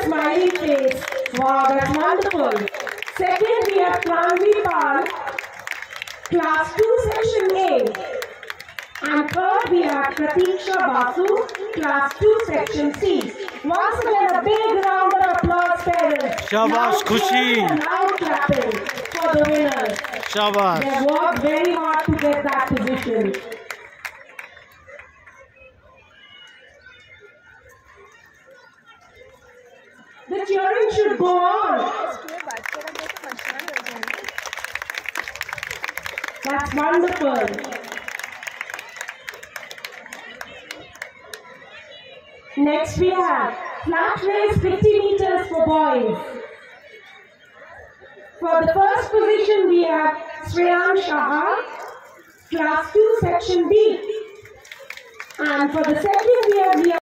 smiley face. Wow, that's wonderful. Second, we have Pranvi Pal, Class 2, Section A. And third, we have Pratiksha Basu, Class 2, Section C. Once again, a big round of applause, parents. Shabash, Khushi. Loud clapping for the winners. Shabash. They worked very hard to get that position. The cheering should go on. That's wonderful. Next we have flat race 50 meters for boys. For the first position we have Shreyan Shah, Class 2, Section B. And for the second we have